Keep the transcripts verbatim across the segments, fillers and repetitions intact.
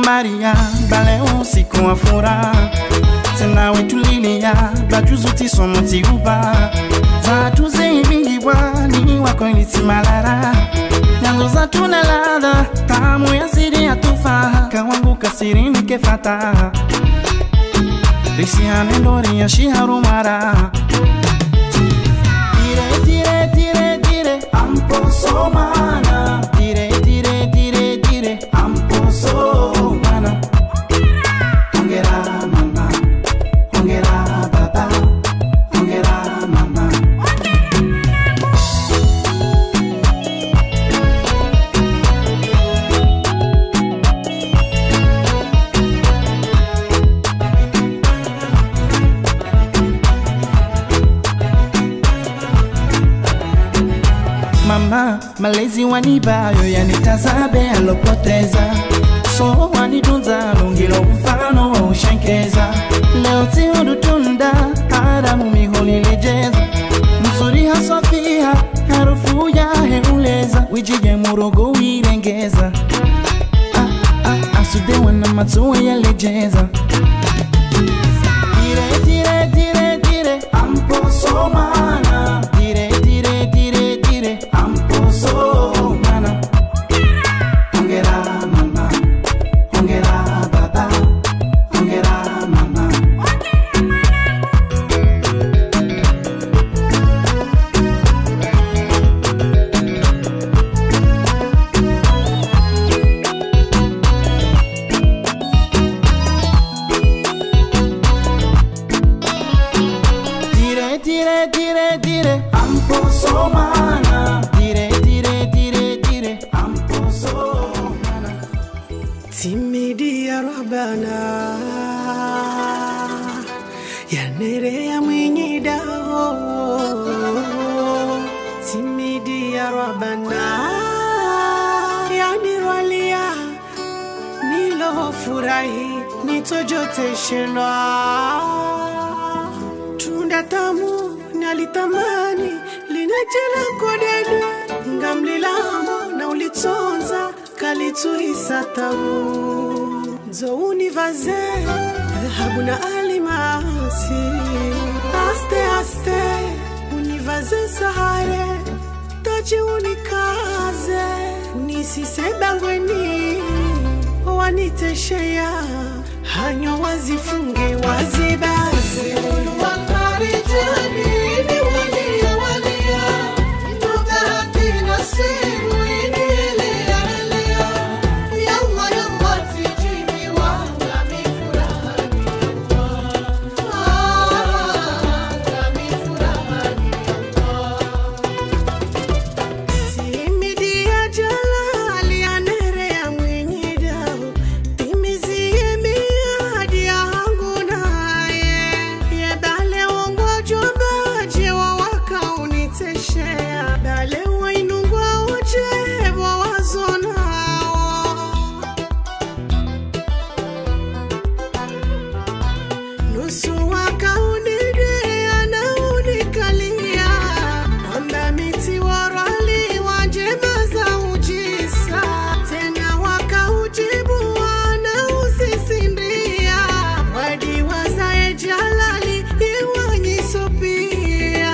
Maria, baleo siku wa furaha. Tena wetu lilia, bajuzuti somo tiguba. Za tuze ibingi wani wako iliti malara. Nyanzo za tunelada, tamu ya siri ya tufa. Kawangu kasiri nikefata. Risi anendori ya shiharu mara. Tire, tire, tire, tire, ampo somana. Tire, tire, tire, tire, ampo somana. Ongera mama, ongera baba, ongera mama. Mama, malezi wanibayo yanitazabe alopoteza. So wanitunza lungilo mfano wa ushankeza. Leo tiudu tunda, haramu miholi lejeza. Mzuri hasofia, harufu ya heuleza. Wijige murogo wirengeza. Ah, ah, asude wana matuwe ya lejeza. Tire, tire, tire, tire, ampo somana. Tire, tire, tire, tire, ampo somana. Ongera mama, ongera baba, ongera mama. Tire, tire, tire, tire, ampo somana. Tire, tire, tire, tire, ampo somana. Timidi ya Rabbana, ya nere ya mwenye dao. Timidi ya Rabbana, ya nirwalia, nilo furahi, nitojote shenwa. Tunda tamu nalitamani, linajela kodede. Ngamlilamo na ulitonza, kalituisa tamu. Zo univaze, dhahabu na alimasi. Aste aste, univaze sahare. Taji unikaze, unisise bangweni. Waniteshea, hanyo wazifunge wazibaze. Wakari jani, ni walia walia. Nutahati nasimu, ini elea elea. Yalla yalla tijini wanga mifurahani Allah. Wanga mifurahani Allah. Timidi ya jalali ya nere ya mwenye dao. Timizie miadi yangu naye. Yebale wongo jobaje wa waka uniteshea. Bale wainungwa uche wa wazonao. Nusu waka unidea na unikalia. Wamba miti warali wajema za ujisa. Tena waka ujibu wana usisindia. Wadi wazae jalali iwanyisopia.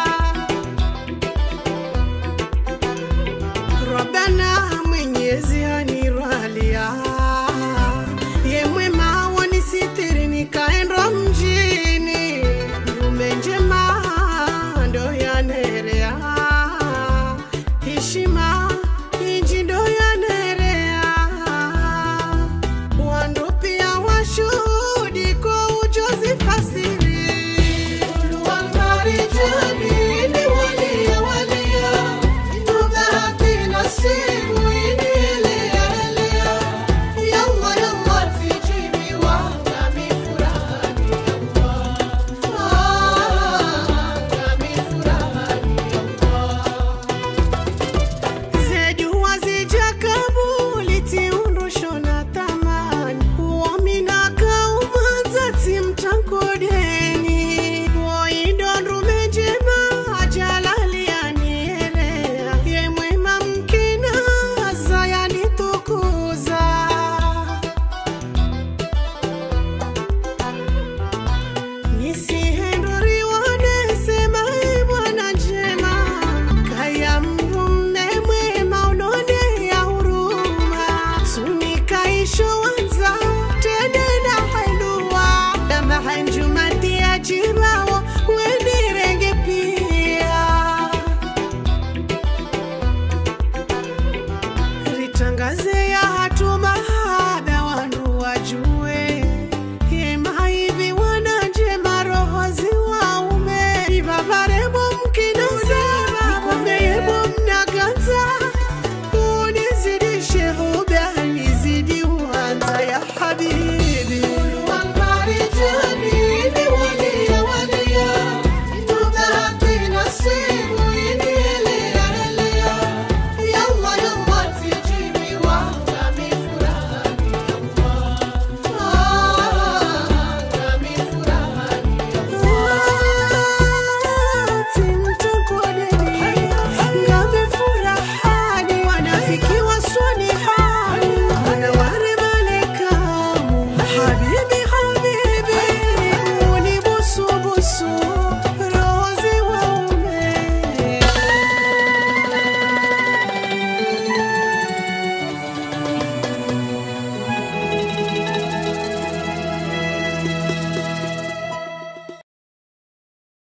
Rabbana mwenyezi anirwalia. Ye mwema wanisitiri nikaenda mjini. Ndume njema ndo yanerea. Heshima inji ndo yanerea. Wandu pia washuhudi kwa ujuzi fasiri. Wakari jani, ni walia walia. Nutahati nasimu, kaze ya